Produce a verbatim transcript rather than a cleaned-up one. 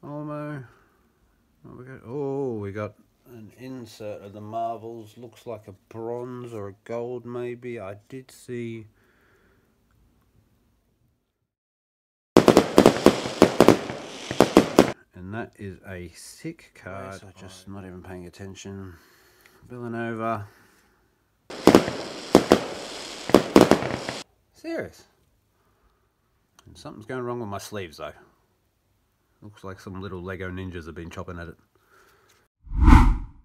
Almo. What we got? Oh, we got an insert of the marbles. Looks like a bronze or a gold maybe. I did see... And that is a sick card. I'm just not even paying attention. Villanova. Serious. And something's going wrong with my sleeves though. Looks like some little Lego ninjas have been chopping at it.